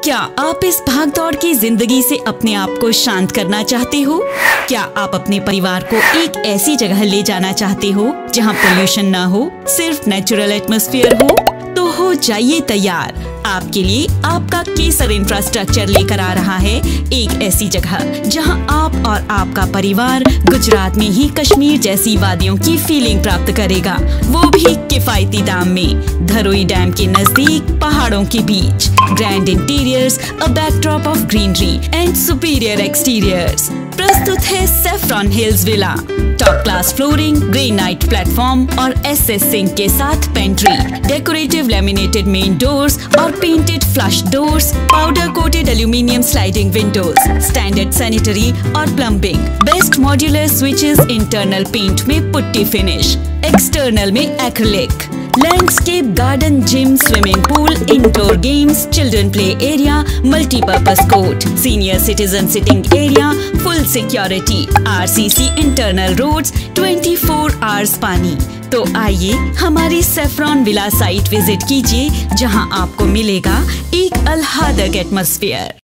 क्या आप इस भागदौड़ की जिंदगी से अपने आप को शांत करना चाहते हो? क्या आप अपने परिवार को एक ऐसी जगह ले जाना चाहते हो जहां पोल्यूशन ना हो, सिर्फ नेचुरल एटमॉस्फेयर हो? तो हो जाइए तैयार। आपके लिए आपका केसर इंफ्रास्ट्रक्चर लेकर आ रहा है एक ऐसी जगह जहां आप और आपका परिवार गुजरात में ही कश्मीर जैसी वादियों की फीलिंग प्राप्त करेगा, वो भी किफायती दाम में। धरोई डैम के नजदीक, पहाड़ों के बीच, grand interiors, a backdrop of greenery and superior exteriors. प्रस्तुत है saffron hills villa. Top class flooring, granite platform और एसएस सिंक के साथ pantry, decorative laminated main doors और painted flush doors, powder coated aluminium sliding windows, standard sanitary और plumbing, best modular switches, internal paint में putty finish, external में acrylic, landscape garden, gym, swimming pool, indoor games, children play area, multipurpose court, senior citizen sitting area, full security, RCC internal roads, 24 hours पानी। तो आइए हमारी saffron villa site visit कीजिए, जहां आपको मिलेगा एक आह्लादक एटमॉस्फेयर।